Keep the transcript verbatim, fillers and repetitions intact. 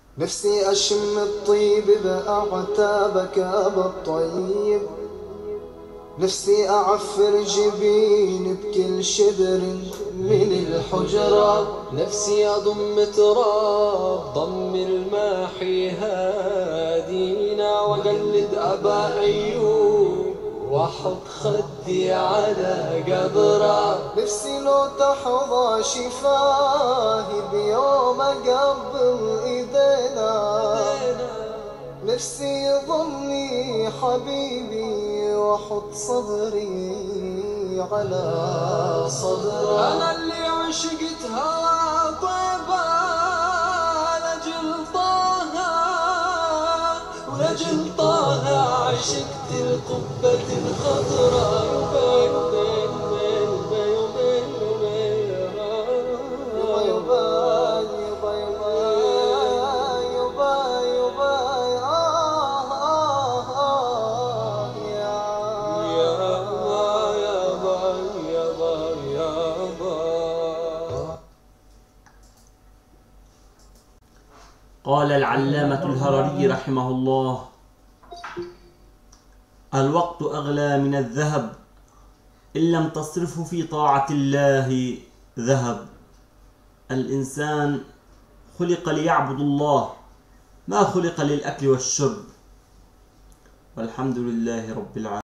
نفسي أشم الطيب بأعتابك أبا الطيب، نفسي أعفر جبين بكل شبر من الحجرة، نفسي أضم تراب ضم الماحي هادينا، وقلد أبا أيوب وأحط خدي على قبره. نفسي لو تحظى شفاهي بيوم قبل إيدينا، نفسي يضمني حبيبي وأحط صدري على صدره. أنا اللي عشقت هوا طيبة لأجل طه، ولأجل طه عشقت القبة الخضراء. قال العلامة الهرري رحمه الله: الوقت أغلى من الذهب، إن لم تصرفه في طاعة الله ذهب. الإنسان خلق ليعبد الله، ما خلق للأكل والشرب. والحمد لله رب العالمين.